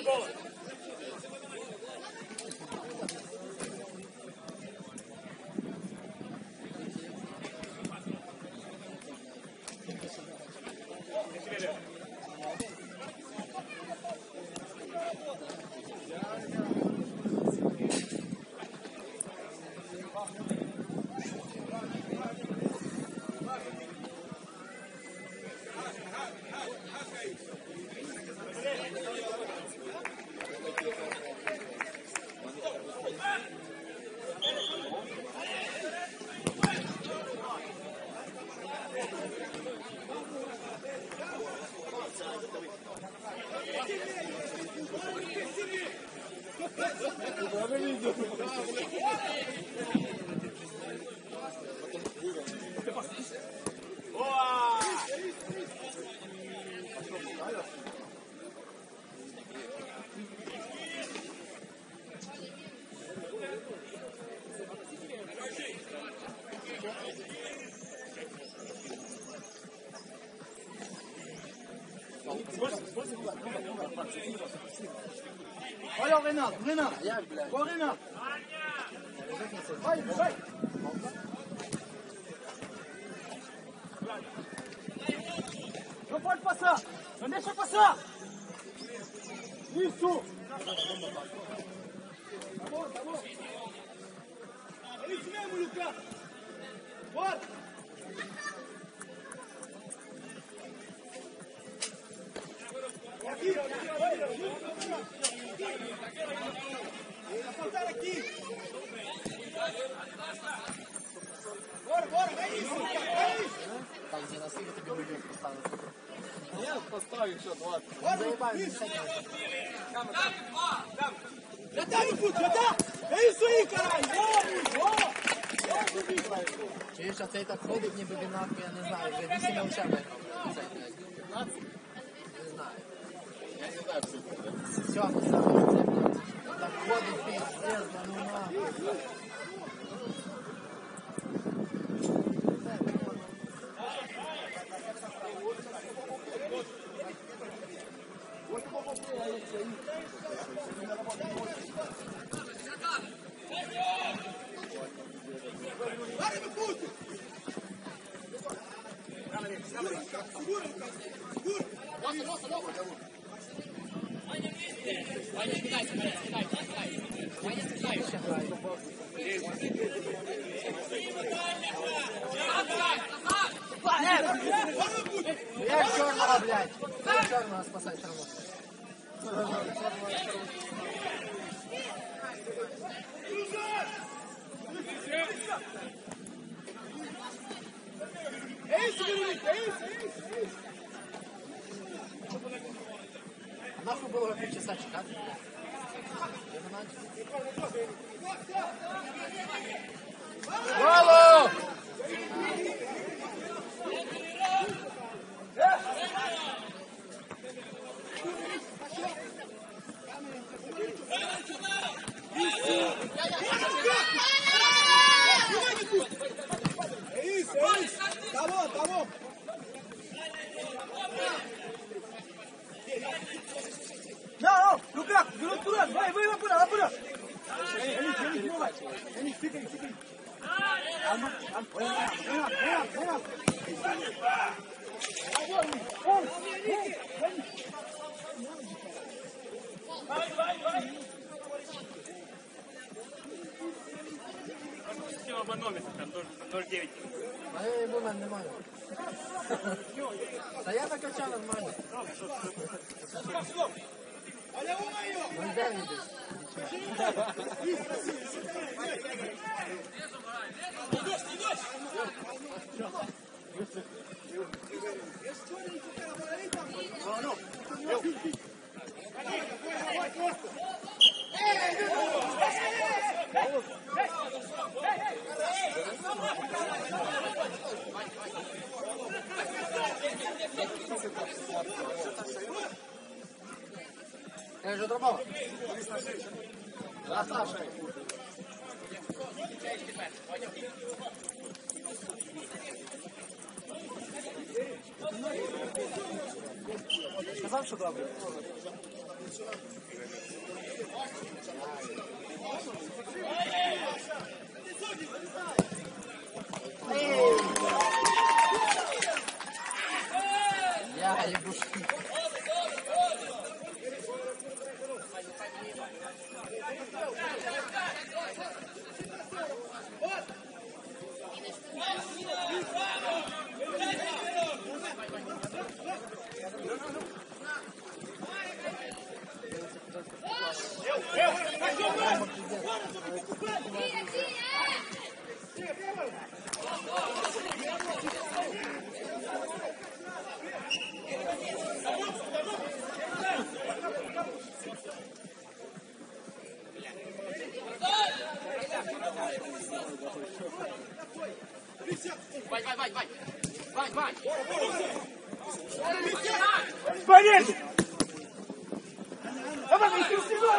Olha o Renato, Renato! Ó Renato! Vai, vai! Não pode passar! Não deixa passar! Isso! Tá bom, tá bom! É isso mesmo, Lucas! Bora! Aqui! Vai faltar aqui! Bora, bora! É isso! É isso! Так, где нас игры, тебе люди поставят. Я поставлю все, вот. Já tá no fundo, já tá? É isso aí, caralho! Чи ж цей так ходить, ніби він нахуй, я не знаю, вже 8 очами. Не знаю. Я не знаю, все це. Сьомо саме. Так ходить, пиздец, ну нахуй. Я черного, блядь. Я черного спасать черного. É isso, Verônica, é isso, é isso, é isso. Нахуй было вообще часа чекать, блядь. Я не знаю. Bravo! É isso, é isso. Tá bom, tá bom. Não, Lucas, virou por lá. Vai por lá, vai por lá. Ele não vai. Ele fica aí, fica aí. Vai. Оба номер, там 0,9. А я его нормально. Да я накачал нормально. Ну да, видишь. Я же дробал. Саша. Сказав, що добре. Я ебуш. Понятно! Давай, иди сюда!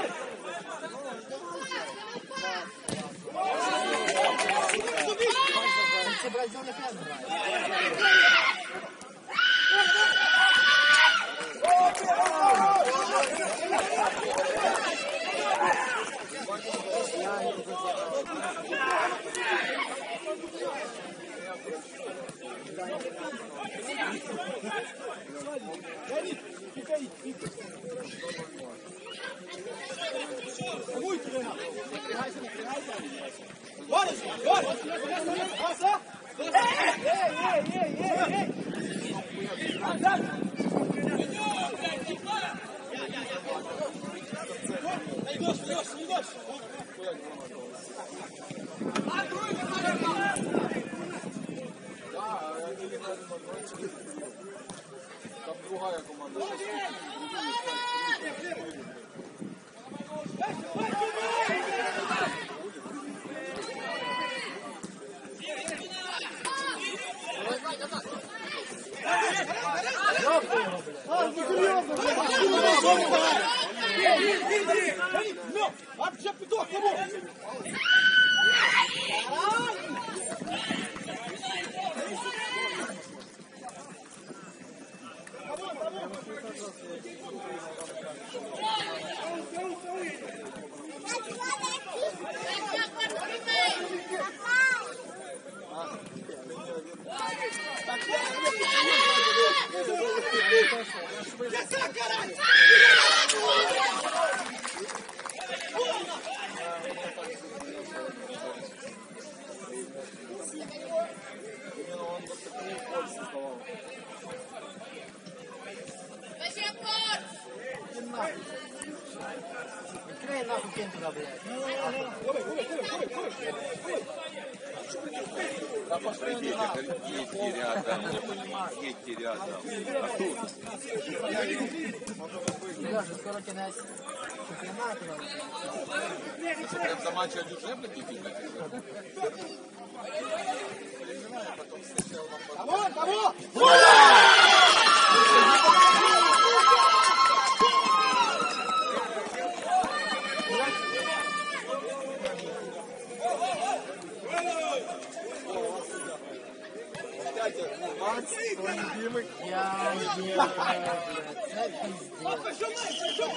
Це бразильний фен грає. Там другая команда. Відкрий нахуй кінь туди, блядь. Да пошли не надо. Едьте рядом. Едьте рядом. А тут? Сережа, скоро кінець чемпіонату. Прям за матч одюжебно бегите? Я є, блядь, це пиздец.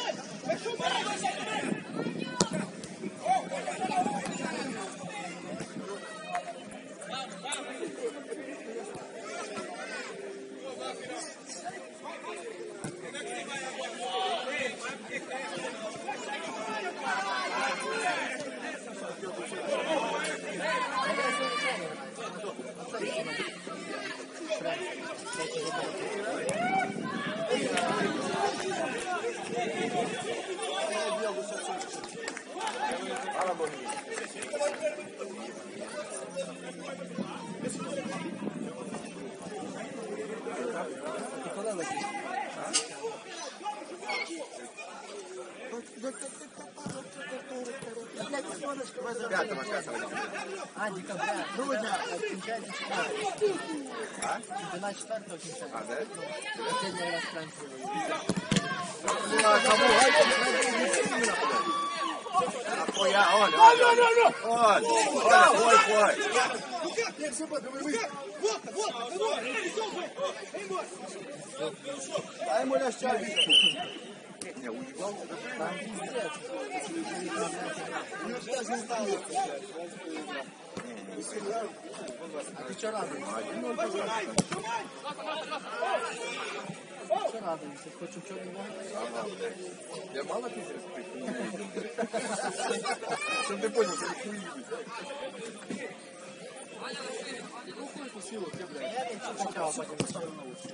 А, декабря. Грудня кінчається 4. Чемпіонат 4-го кінчається. А, да? Последний раз Франції. Оля. Там пиздец. А ты что радуешься? Что радуешься? Хочешь черный вон? Я мало пиздец. Чтобы ты понял, что хуй. Сначала пойдем.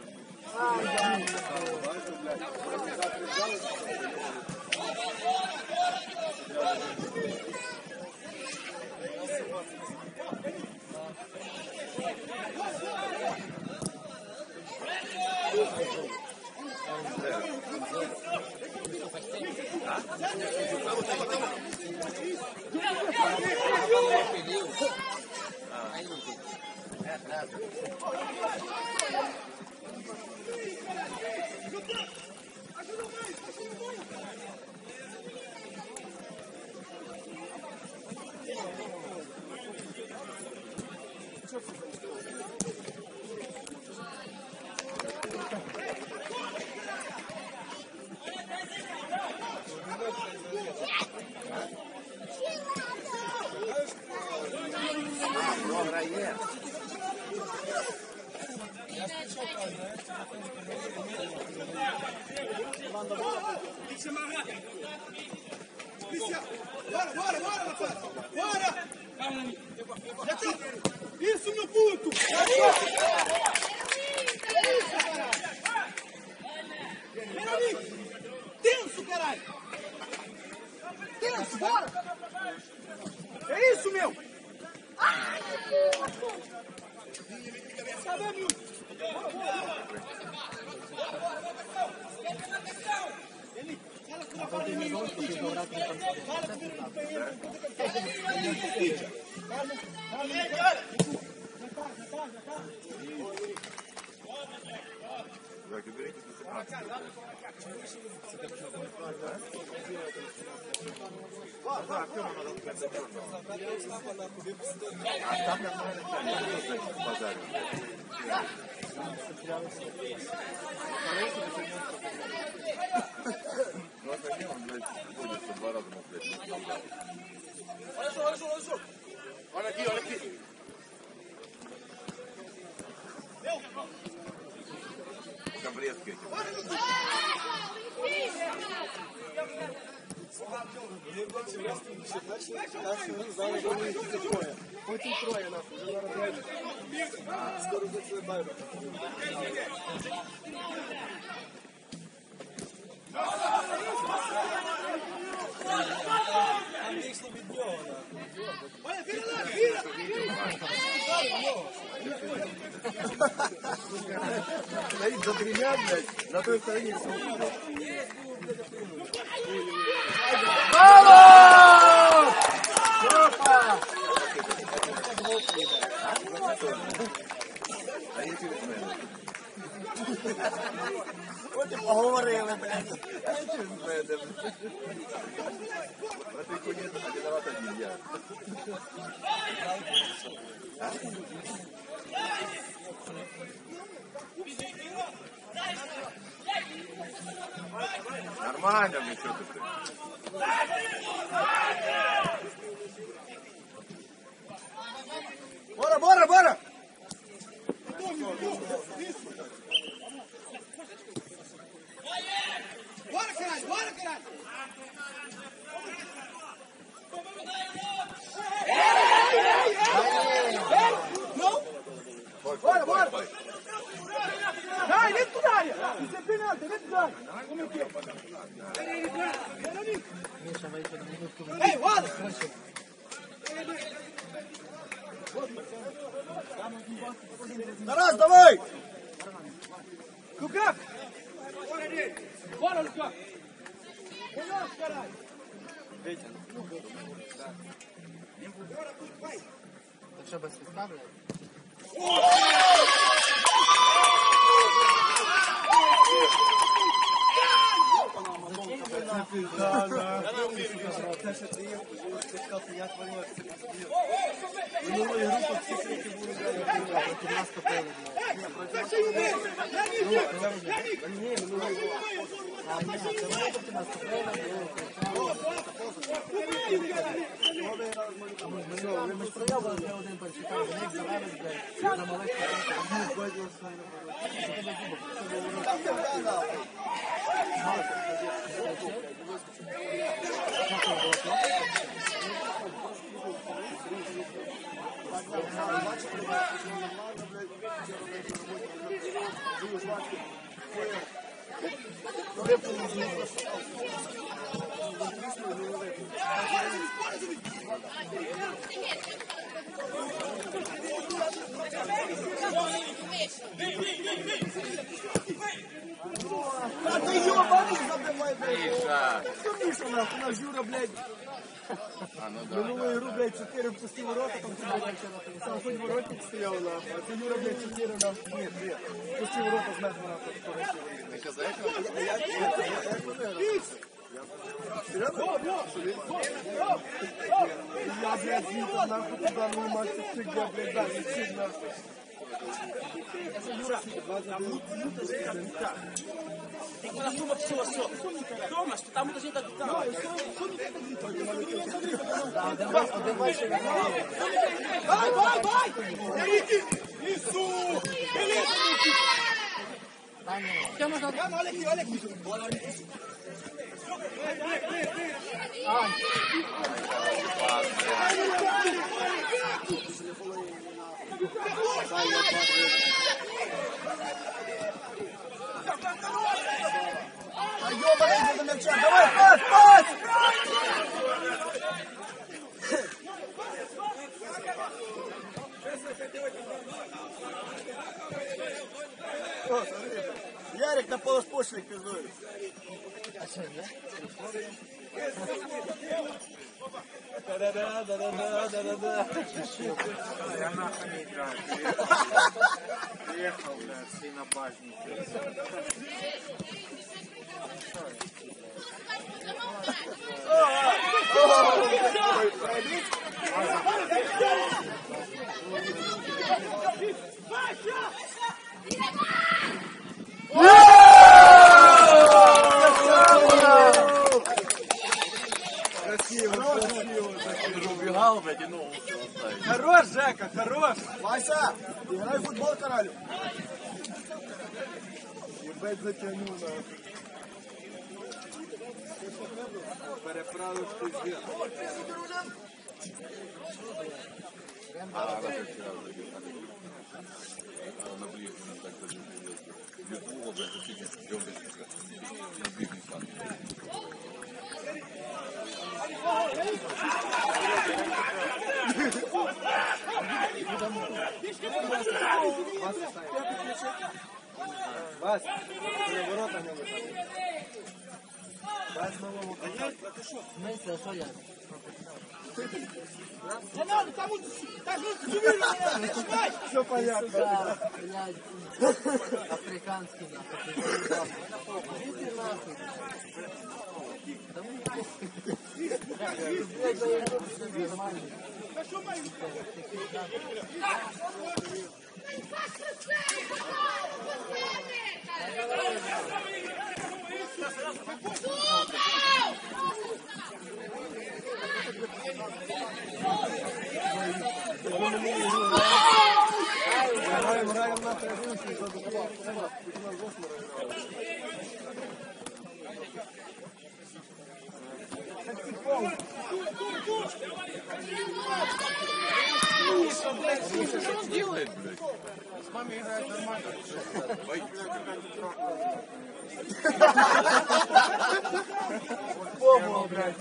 Bora, rapaz! Bora! Isso, meu puto! Vem ali! Tenso, caralho! Tenso, bora! É isso, meu! Cadê, meu? Olha aqui, olha aqui. Габриевский. Очень трое, нахуй. Скоро зацелебаю. Стоит за тремя, блядь, на той стороне. Браво! Опа! А я через мене. От і поговорили, блядь. А я через мене. А ти конець, а виноват один я. Нормально, мне что ты. Bora, bora, bora! Bora, caralho, bora, caralho! Não! Bora, bora! Vai, dentro da área! Isso é penalti, dentro da área! Como é que é? Ei, Wallace! Тарас, давай! Лукак! Бора, Лукак! Вперед, карай! Так що, без свистка, блядь? Минулої групи всі світі були, блядь, проти нас топили, блядь. Ні, проти нас топили. Ні, минулої групи. А ні, це робити наступлення, ми ж проявили для один перчикав, за них завелись, блядь, на малих А ты ебаный забивай, блядь. Миша. Что Миша, нахуй, наш Юра, блядь. А, ну да, Минулую игру, блядь, 4 впустил ворота, там хоть воротник стоял, нахуй. А ты, Юра, блядь, 4, нахуй, нет, впустил ворота, знает, нахуй. Ти казав, що Я, блядь, звідти, нахуй, туда, ну, мастер, фигня, блядь, да, не сильно, нахуй. Юра, Tem que falar uma pessoa só. Thomas, tu tá muita gente a gritar. Один vai chegar na área. vai! Henrique! Isso! Beleza, Henrique! Olha aqui, olha aqui. Bola ali. Ёбаный, за мяча! Давай, пас, пас! Ярик на полуспошник пиздует. А що, ні? Да-да-да. Я нахуй не играю. Приехал, блядь, свинобажник. убігав, блядь, і ногу оставив. Хорош, Жека, хорош. Вася, играй в футбол, королю. Ебать затянул, нахуй. Переправив пиздец. А вчора вроді так. На ближному так даже Львова, блядь, сусідня Львовичка. На ближній стан. Вась, ворота не выходит. Вась, новому контакту. Мисля, що я? Не надо, кому все понятно. Да, блядь, африканський нахуй. Іди нахуй. Да ну нахуй. Блядь, да я роблю все нормально. Играем на трибунке, задумал. Что он делает, блядь? С вами играет нормально. Боится. Бомбу, блядь.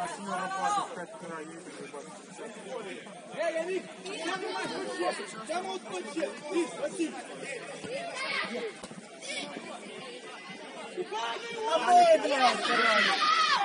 Давай, блядь, короче.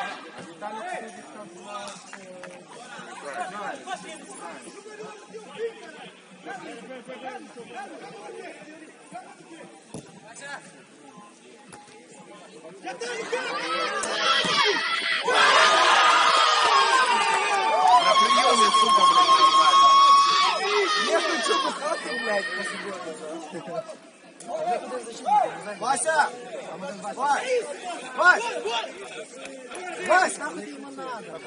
На приеме, сука, блядь, нормально. Я хочу бухаться, блядь, по субботам. Вася! Вась! Вась! Вась! Нахуй ты ему надо?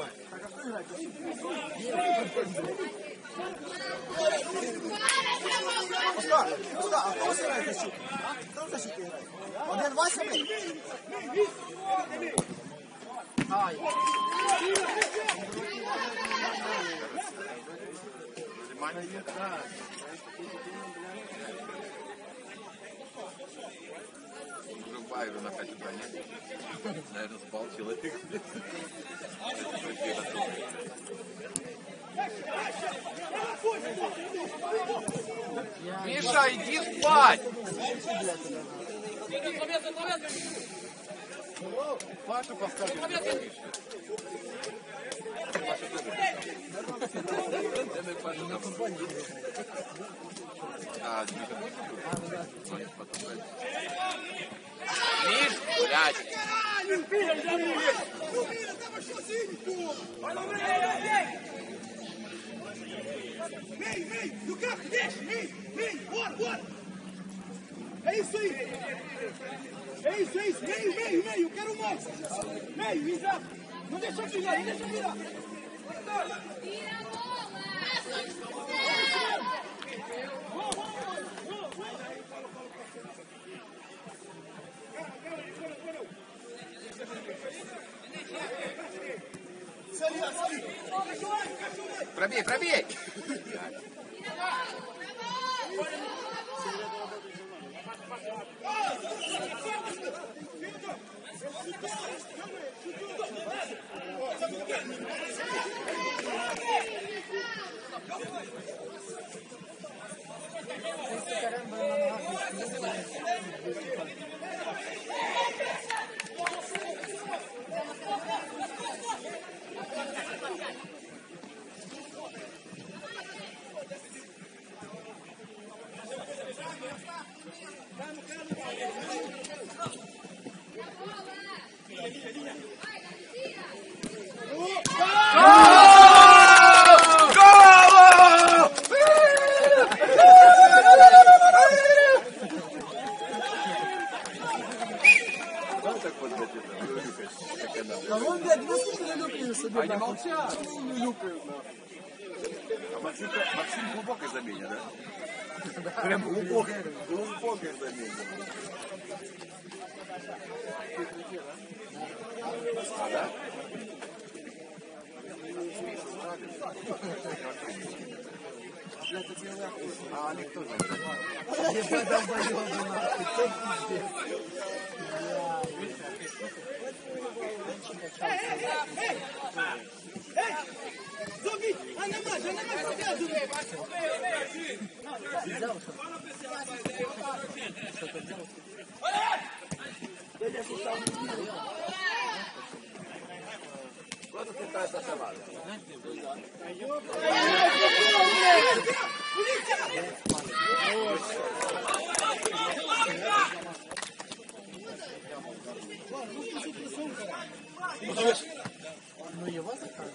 Оскар! Оскар, а хто грає защиту? Хто в защиті грає? Один Вася ми? Ай. Уже в Байру на 5 утра нет. Наверное, спал человек. Миша, иди спать! Паша поставил. А, Миш, гулять! É isso aí! É isso, meio, meio, meio, quero mais! Meio, exato! Não deixa virar, não deixa virar! Tira a Пробей, пробей! А вон, блядь, насколько не люблю себе. Они молчат. А Максим глубокой замене, да? Прям глубокой замене. А, да? А они кто же? Ебать, долбоёбы, нахуй, кто пиздец. Зови! Ana mais, Quando que tá essa chamada? Ну его заказывают?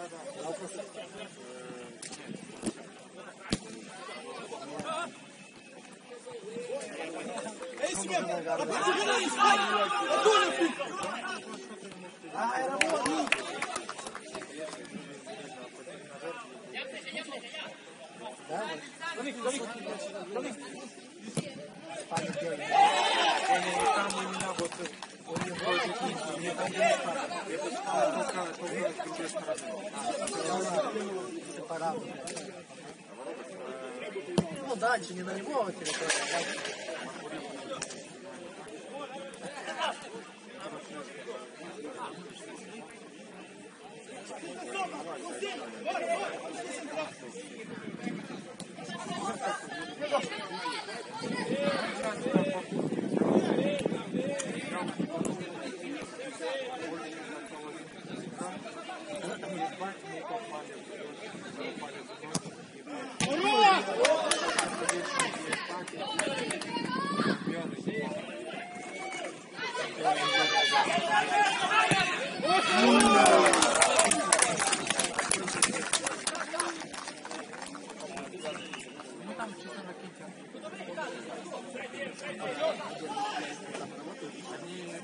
É isso mesmo! Segura isso! É tu, meu filho! Ah, era bom. Там именно вот у него не там, где не падает. Это только с другой стороны. Сепаратно. Ну дальше, не на него территорию, а дальше.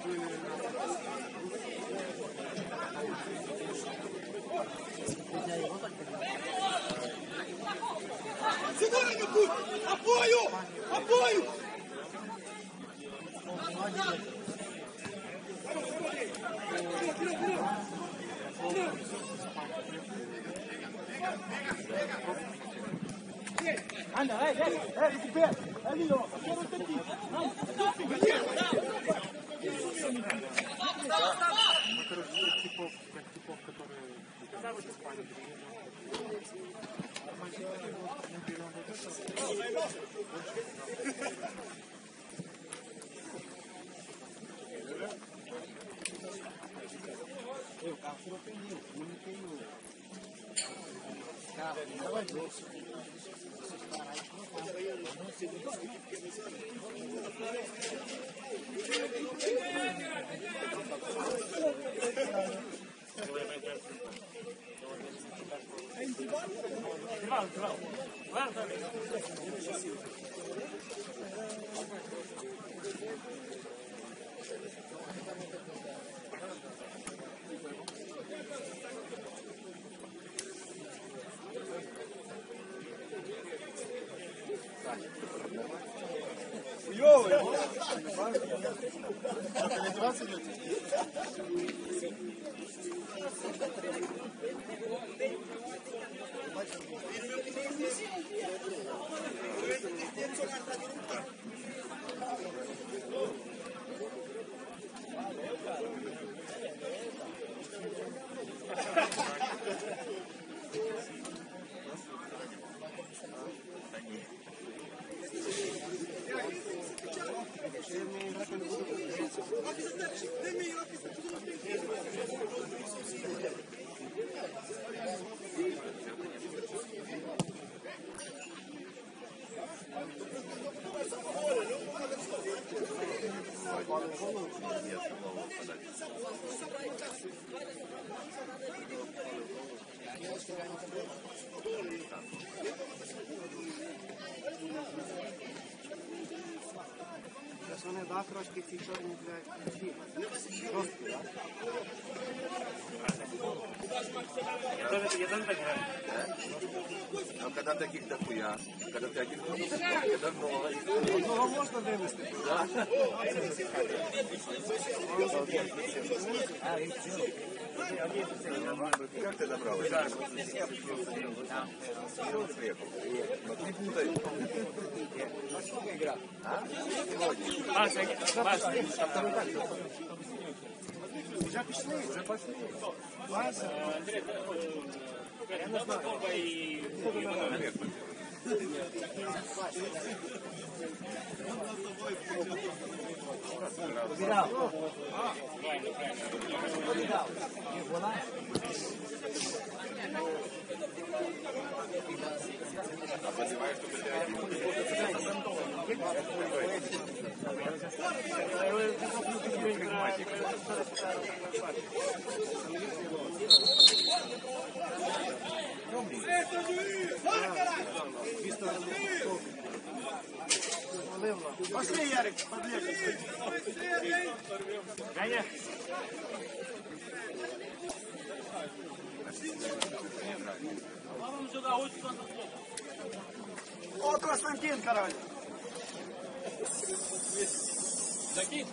Сюда, путь! Опою! Опою! Anda, recupera! Ali, ó! Quero aqui! Типов, которые в Испании. Вони да, трошки ці чорні для хліба. Жорсткі, так? Я тоже так играю. Но когда таких дохуя, когда ты один, когда много. Одного можна вивезти? Да. Как ты забрал? Приехал. Не путай. А? Вже пішли, вже пішли. Вася, я не знаю. Пошли, Ярик, подлежи. Ганя. О, Константин, король. Закинь.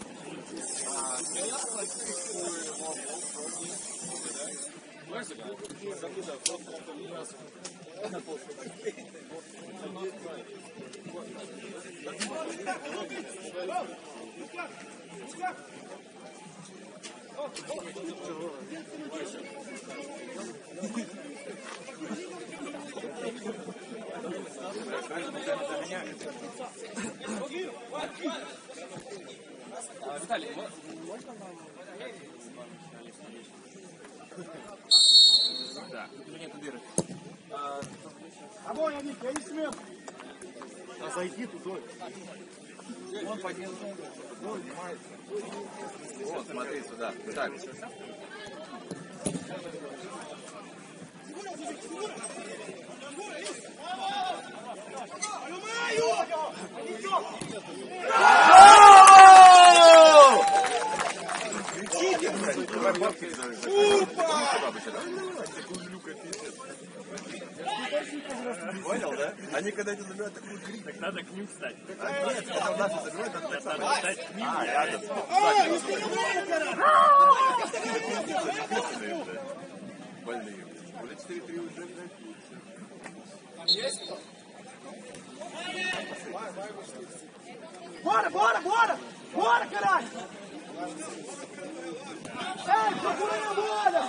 Виталий, можно нам... Да, тут нету дыры. Огонь, Аник, я не смел. А зайди туда. Он поднял. Вот, смотри сюда. Так. когда это забивают, такой крик. Так надо к ним встать. Нет, когда у нас это забивают, это так само. Надо встать к ним. Рядом. Больные. Уже 4-3 уже, блядь, лучше. Bora, bora, bora! Bora, caralho! Ei, procura na bola!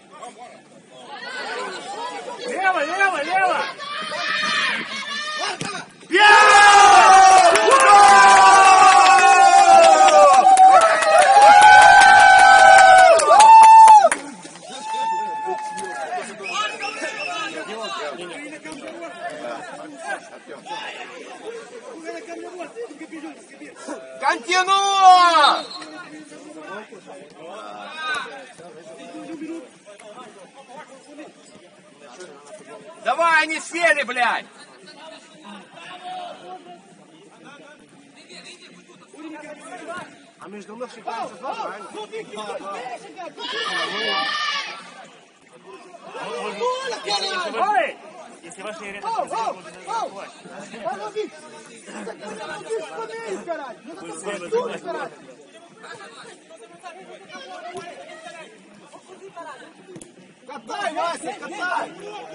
Лево, лево, лево! Континуа! Давай, они сели, блядь! А между мной считается 2, правильно? Ой! Если ваши ребята Vai, Vic! Você quer dar um bicho pra mim, caralho! Não tá fazendo tudo, caralho! Catai, Márcia, catai!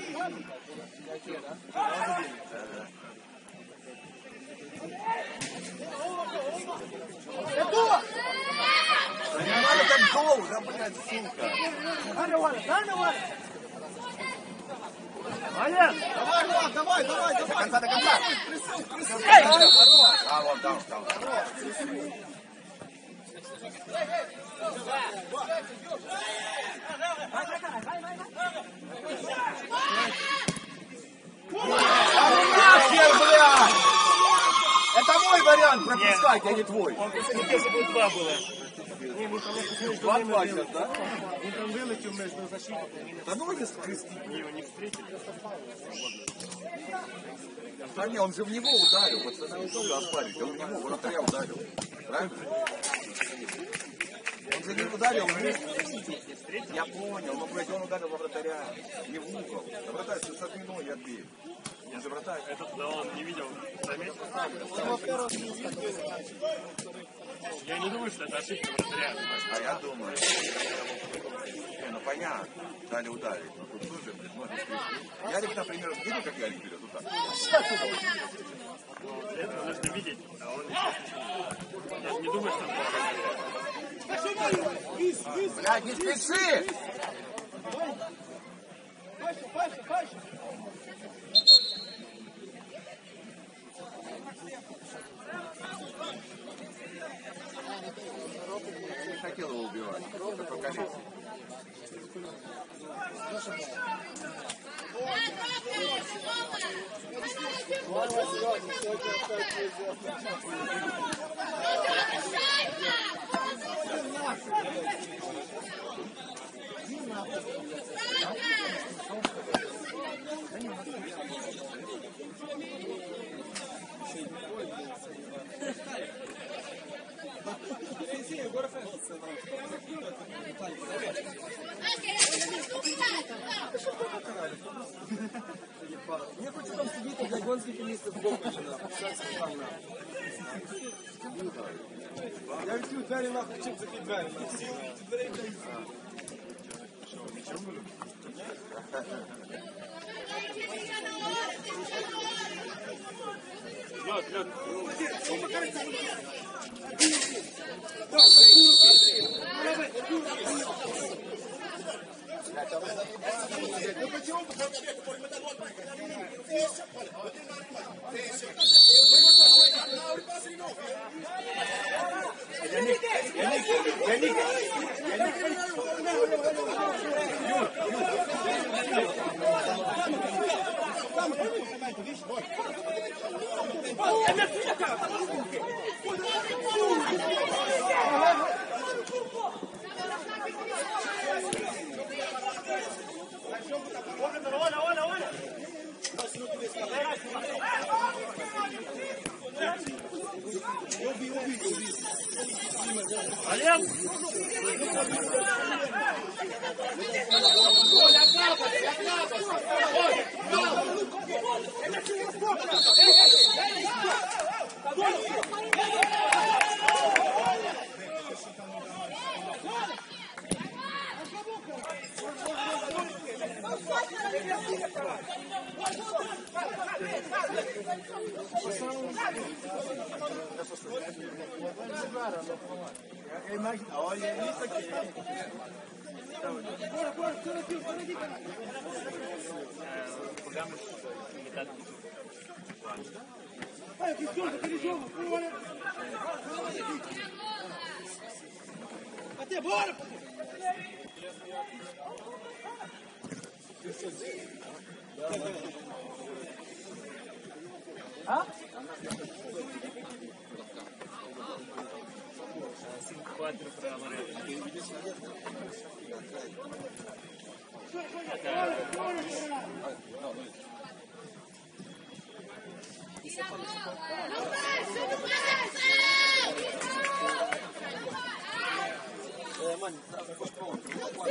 É boa! Не надо так долго, блядь, сука! Дай на hora, дай на hora! Молодец! Давай, Влад, давай, давай, До давай! конца, до конца! А, вот, даун. Нахер, блядь! Это мой вариант пропускать, а не твой. Он просто не если бы 2 было. 2-2 сейчас, да? Він там вилетів между защиту. Да ну не скрести. Они его не встретили. Да не, он же в него ударил, пацаны, что оспаривать, он в него вратаря ударил. Правильно? Он же не ударил, я понял, но блядь, он ударил во вратаря, не в угол. А вратарь с спиной я отбил. Он же вратарь. Это туда он не видел. Заметил? Я не думаю, что это ошибка вратаря. А я думаю, не, ну понятно, дали ударить, но тут тоже, блядь, можно скрести. Ярик, например, видел, как Ярик берет вот так? Это нужно видеть, а он я не думаю, что он Блядь, не спеши! Baixa, baixa, baixa! Не хотел его убивать, это покалечить. Я хочу там сидіти, блядь, вон скільки місця в боку починав. Я відкрив двері нахуй, чим такі двері? Всі дверей, блядь. Лед, лед. Olha isso aqui. Bora, tira aqui, cara. Olha que jogo, aquele jogo. Até bora, pô. Hã? 5-4 para amarelo. Não desce, não desce! Mano, faz ponto.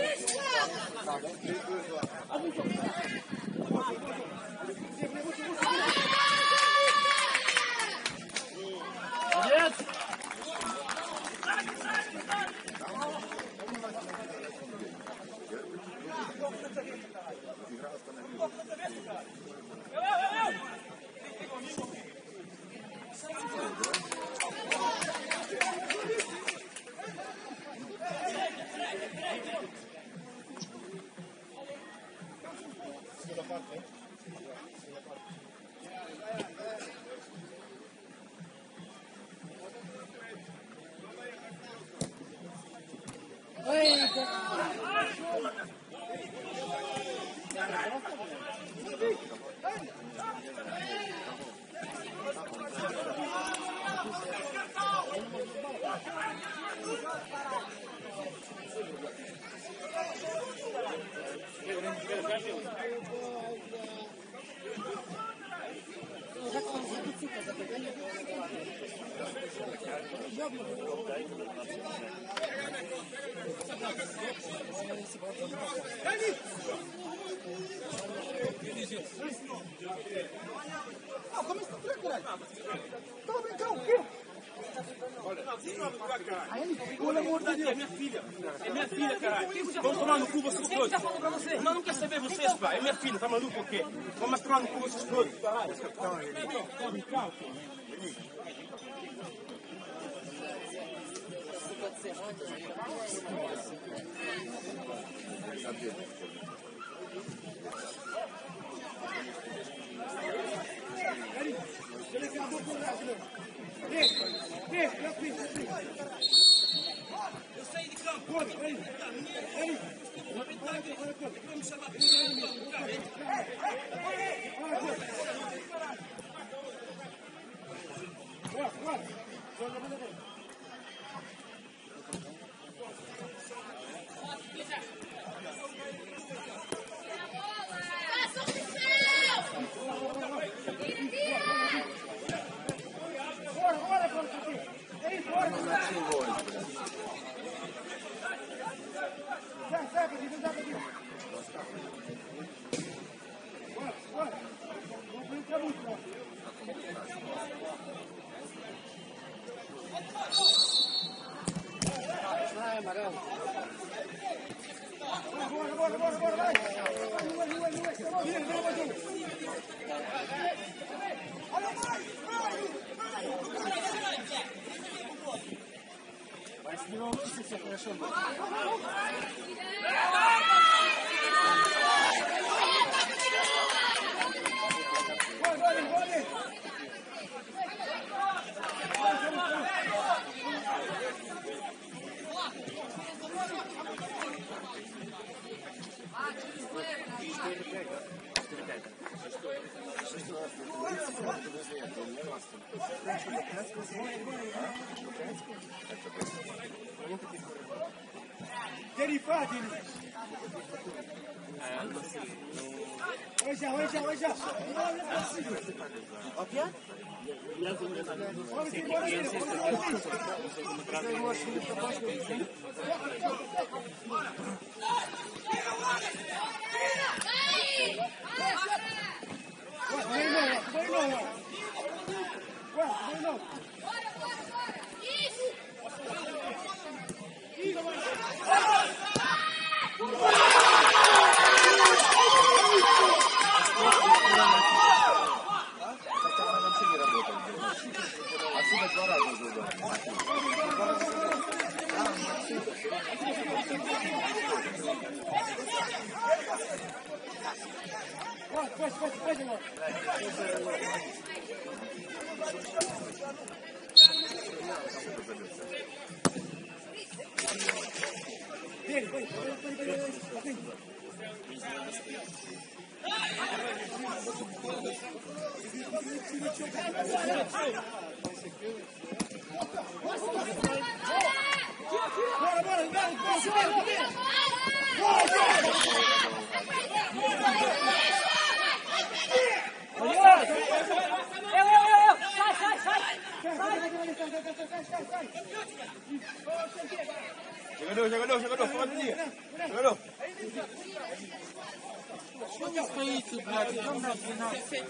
Não, como isso tá caralho? Tô brincando, o quê? Pelo amor de Deus. É minha filha. É minha filha, caralho. Vamos tomar no cu vocês todos. Mas não quer saber vocês, pai. É minha filha, tá maluco o quê? Vamos tomar no cu vocês todos, caralho. Eu saí de campo. Vamos chamar Derivado, Hoje. Отсюда 2 раза уже удар. Jaga dulu, sama dia. Jaga dulu. Что вы стоите, блядь? Идем на 12.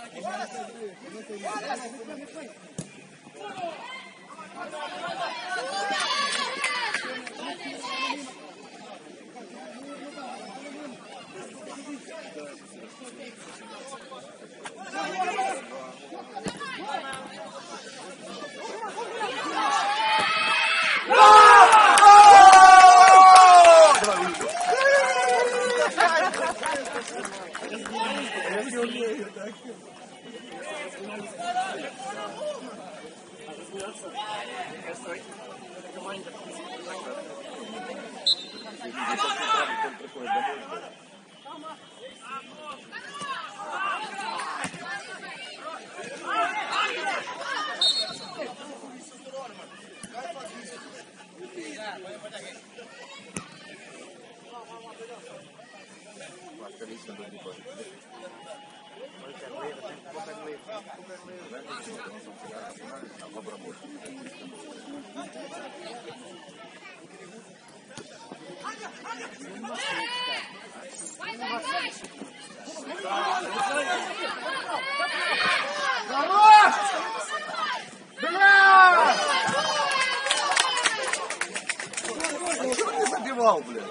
Чего ты забивал, блядь?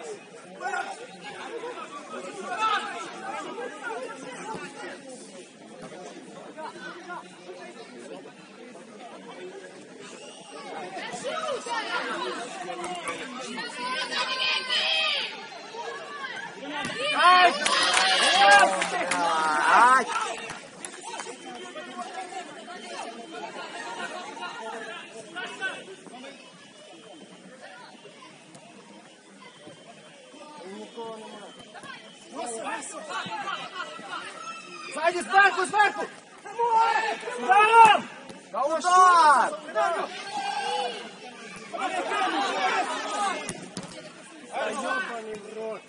Сзади, сверху, сверху! Ударом! Да удар! Ёбаный в рот.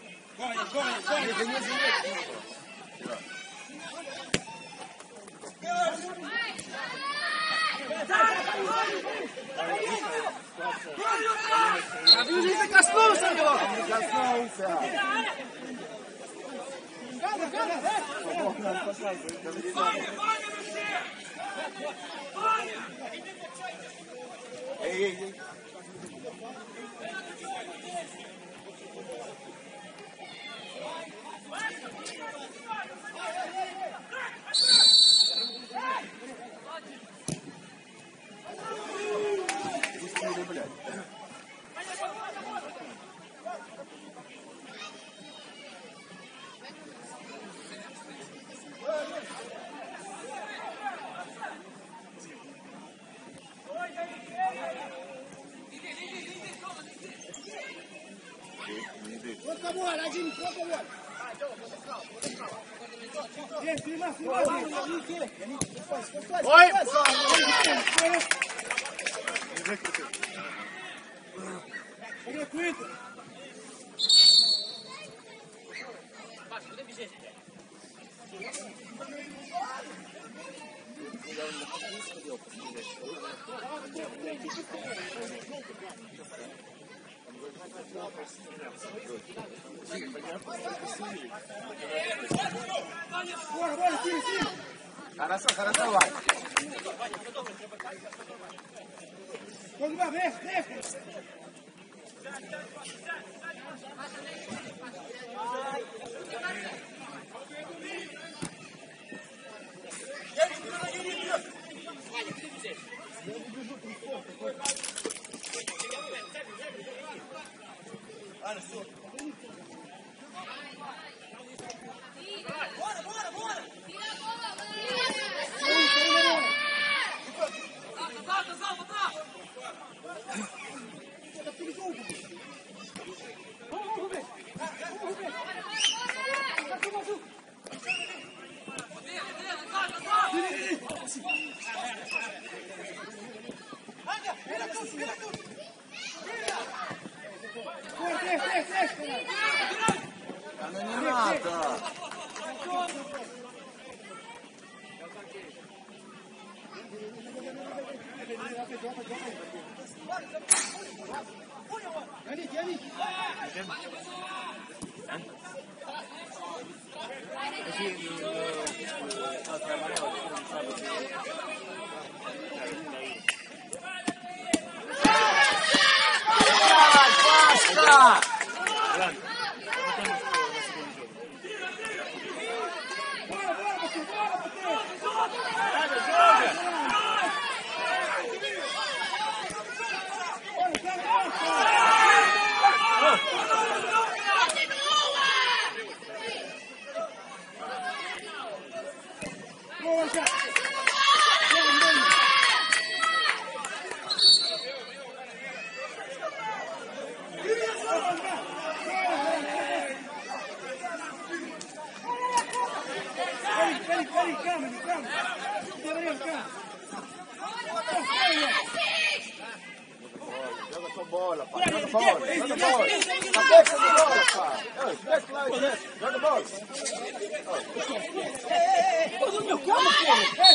А ты не коснулся его! Не коснулся. Бог нам показывает, ребята. Эй. Пустили, блядь. Один, Ой! Бора, сильно. Хорошо, Вань. Куда, вверх. Не надо. Joga bola, pai. Joga bola. Cabeça de bola, pai. Desce lá e desce. Joga bola. Todo meu calma, filho.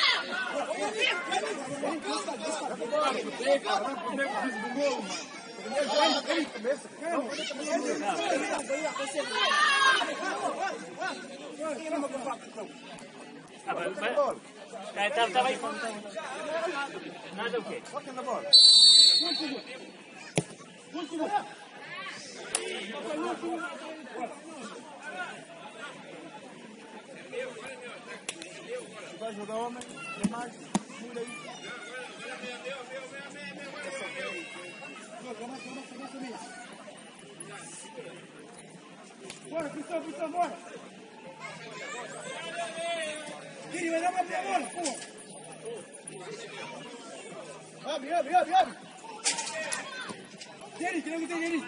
Tava aí. Nada o quê? Toca na bola. Vai jogar homem, é mais, muda aí. Bora, Cristão, bora! Kiri, vai dar uma bola, pô! Abre! Jenny, tira o que tem, Jenny!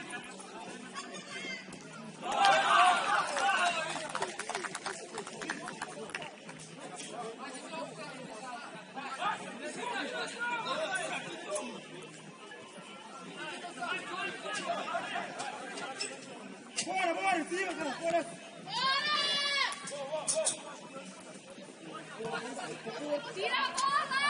Bora, tira, cara, bora! Tira a bola!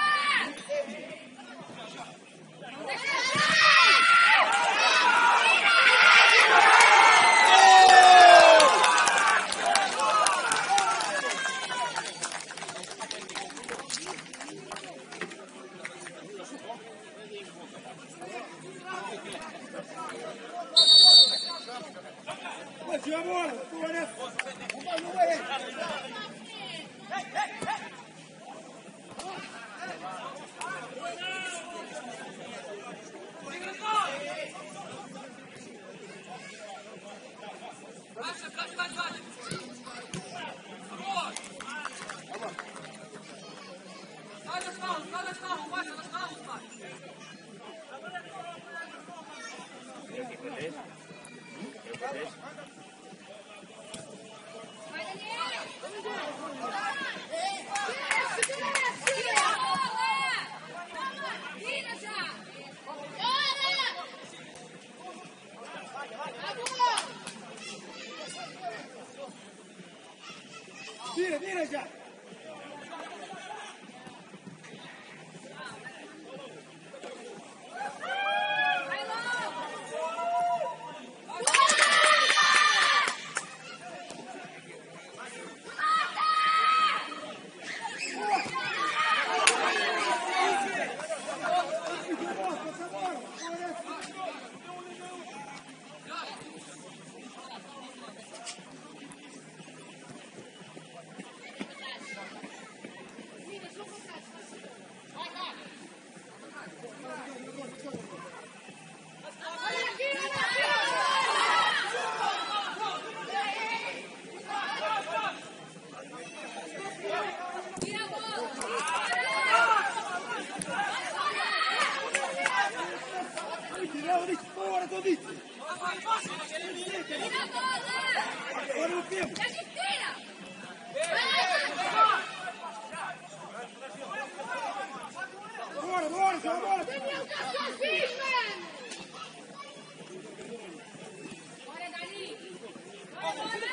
Tira a bola, pula nessa! Não vai aí! Tira já! Vic, fora com o Vic! Fora no tempo! Bora, bora, bora! Daniel, tá sozinho, mano! Bora, Dani! Bora!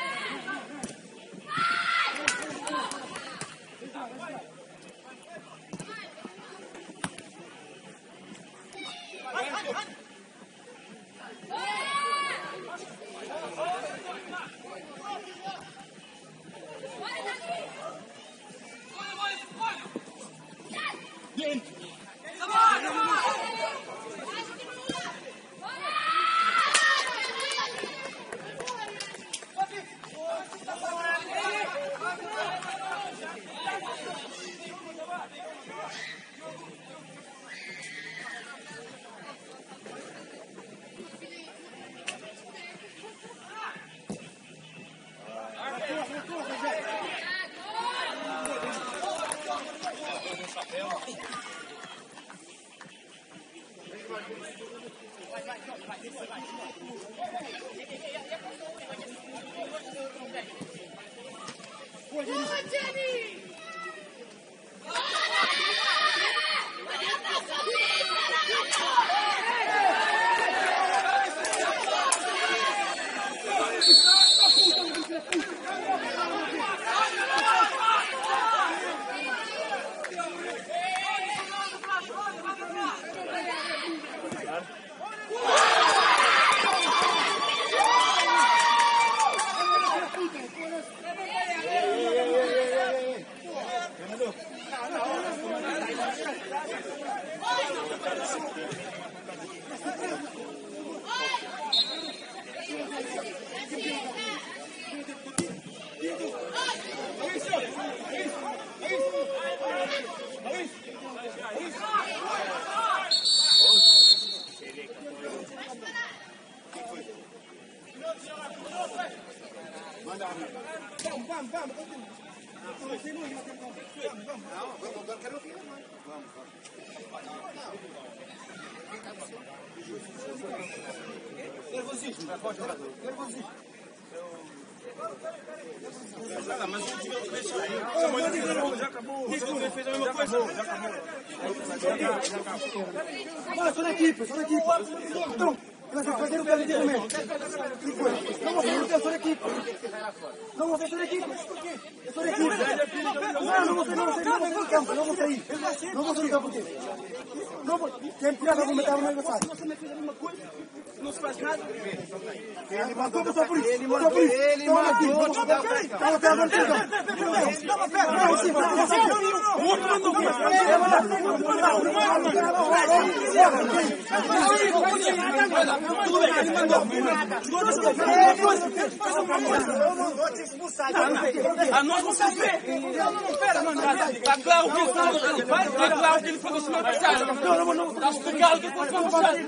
Mas o time deixa aí. Já acabou. Fez a mesma coisa. Já acabou. Olha, só na equipe, só na equipe. Então, nós vamos fazer o que a gente comenta. Não vou fazer o que eu sou da equipe. Não vou fazer a equipe. Eu sou da equipe. Não vou sair do campo, não vou sair. Não vou sair do campo. Não vou. Quem tirar vai meter o meu adversário. Você me fez a mesma coisa, não se faz nada. Ele mandou só por isso. Ele mandou. Ele mandou. O outro mandou. Tudo bem, ele mandou. A nós não se vê. Está claro que ele foi do senhor adversário. Está explicado que foi do adversário.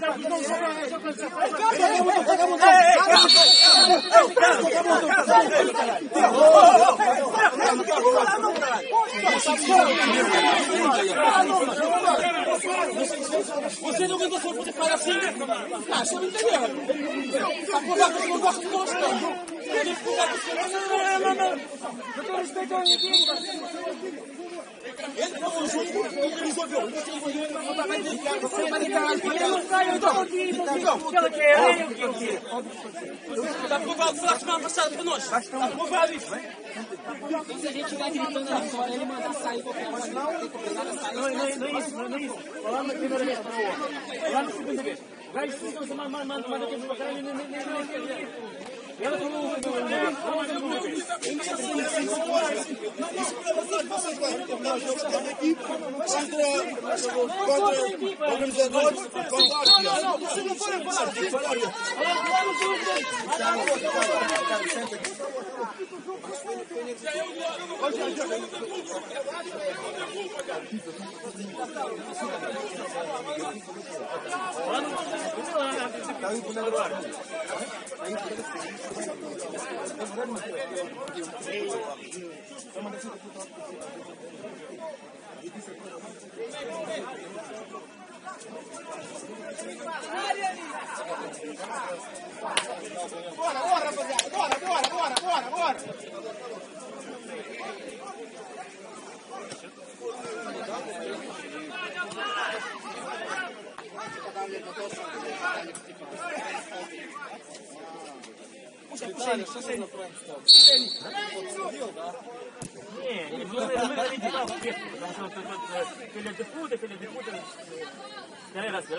Você não aguentou só poder falar assim? Ah, você não entendeu. A provar que você não gosta de nós, não. Não. Eu tô respeitando aqui. Ele falou junto, ele resolveu. Você vai ligar aqui. Ele não sai, então. Está aprovado, foi lá semana passada para nós. Está aprovado isso. Se a gente estiver gritando ali fora, ele manda sair qualquer hora. Não é isso. Lá na primeira vez, lá na segunda vez. Vai, se você manda aqui para cá, ele nem quer ver. Ela falou vocês vão terminar o jogo da equipe contra organizadores. Não, vocês não podem falar. Bora, rapaziada. Bora. Не, мы видели успех, потому что филя депута, второй раз.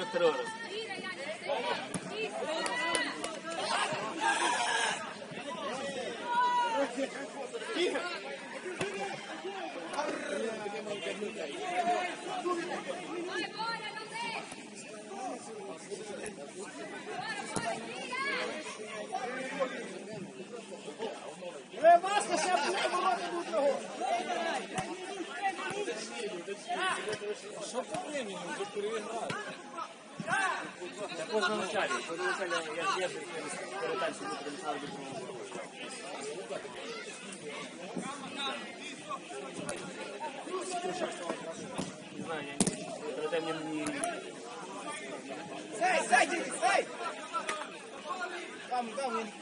Basta, se aplica o roda do terror. Що проблеми? Ми вже переіграли. Так вот, в начале я держу передачу, не знаю, я не... Sai, Didi, sai! Vamos.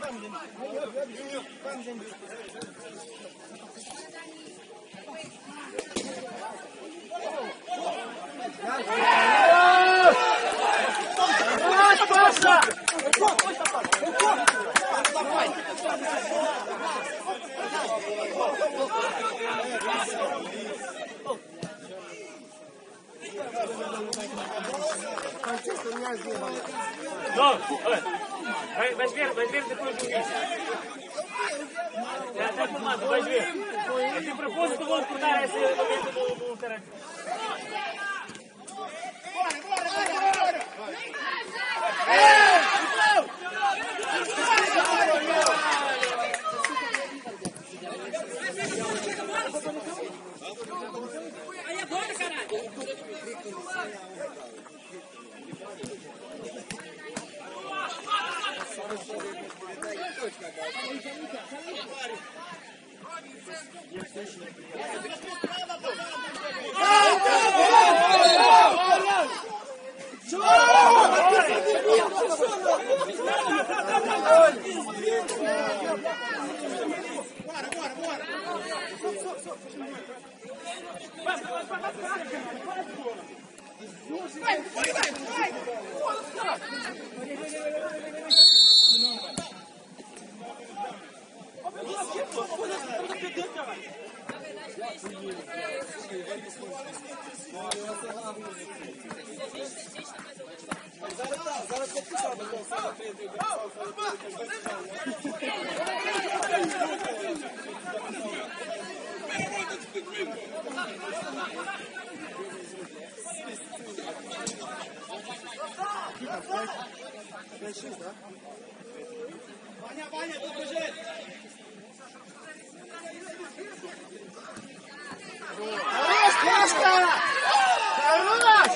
No, vais ver depois do vídeo. Já está filmado, vais ver. É de propósito vou cortar esse momento do caráter. Aí é bora, caralho! Ваня, покажи! Хорош, Пашка! Хорош!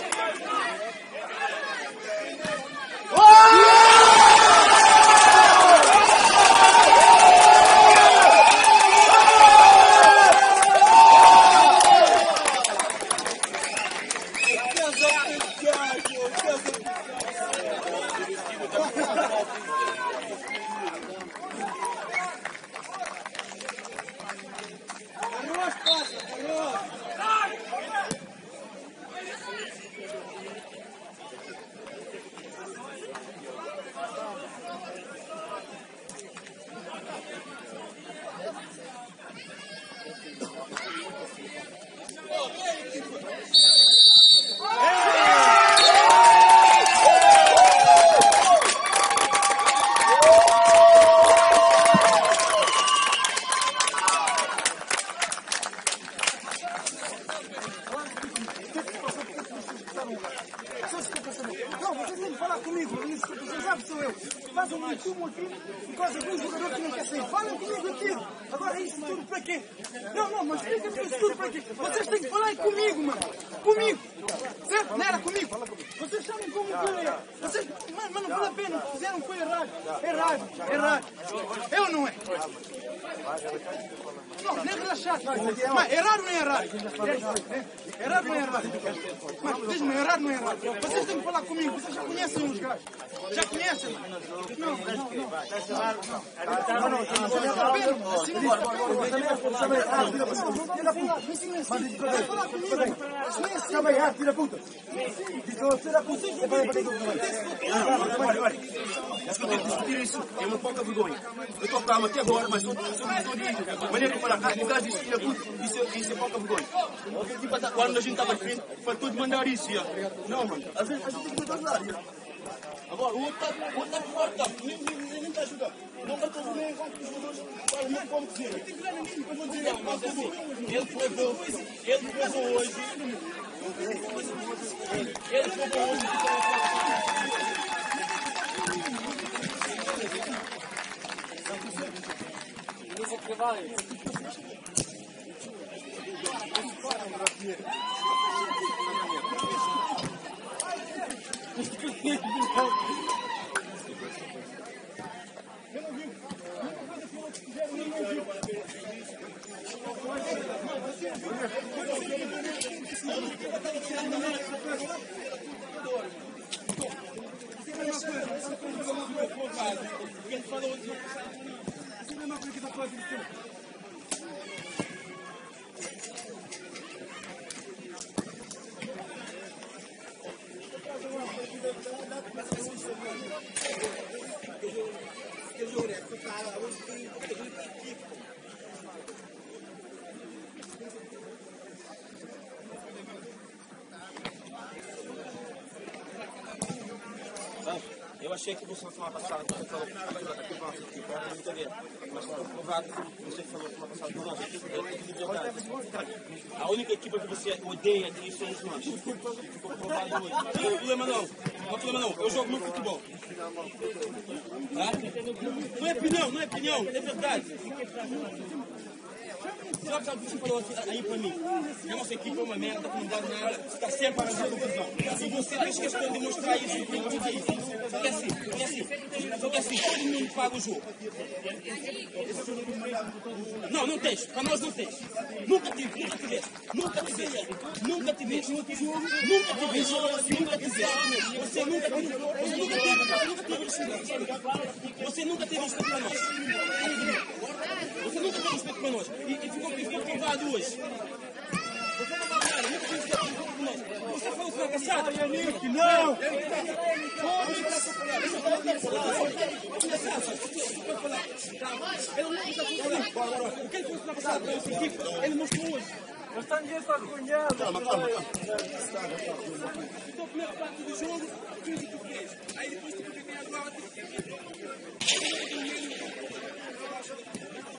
Não, vocês nem falar comigo, vocês sabem que sou eu. Faz um tumulto aqui por causa de um jogador que não quer sair. Falem comigo aqui. Agora isso tudo para quê? Não, mas explica-me isso tudo para quê? Vocês têm que falar comigo, mano. Comigo. Certo? Não era comigo. Vocês sabem como que eu Vocês, mas não vale a pena, fizeram foi errado. Errado. É ou não é? Não, nem relaxado. Mas errado não é errado. Errado não é errado. Mas diz-me, errado não é errado. Vocês têm que falar comigo, vocês já conhecem os gajos. Já conhecem, mano. Não. Filha puta! Olha, escuta, discutir isso é uma pouca vergonha. Eu estou calmo até agora, mas sou de maneira que falar, me traz isso, filha puta, isso é pouca vergonha. Quando a gente estava aqui, foi tudo mandar isso, não, mano, às vezes a gente tem que ajudar, agora, o outro está forte, nem está ajudando. Não vai ter nem com os jogadores, não como dizer. Eu vou dizer, mas assim, ele provou hoje. Ele provou hoje. Eu achei que você na semana passada falou que estava aqui com a nossa equipe, era muito a ver. Mas foi provado que você falou na semana passada com nós. A única equipa que você odeia aqui somos nós. Ficou provado hoje. Não tem problema não. Não tem problema não. Eu jogo muito futebol. Não é opinião, é verdade. Sabe o que você falou aí pra mim? Que a nossa equipe é uma merda, que não dá nada, está sempre a fazer confusão. E você fez questão de mostrar isso, Só que assim, todo mundo paga o jogo. Não tens, para nós não tens. Nunca tiveste. Você nunca teve respeito para nós. Você nunca teve respeito para nós. E ficou provado hoje. Você não vai nada, nunca teve respeito para nós. Você falou semana passada? Não! Ele mostrou hoje. Eu estou ninguém para cunhado. Calma. Então, primeira parte do jogo, 15-3. Aí depois tu fica agora.